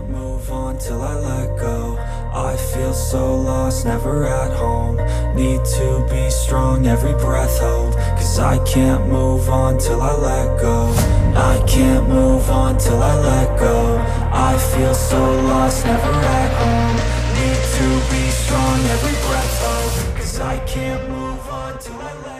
can't move on till I let go. I feel so lost, never at home. Need to be strong, every breath hold. Cause I can't move on till I let go. I can't move on till I let go. I feel so lost, never at home. Need to be strong, every breath hold. Cause I can't move on till I let go.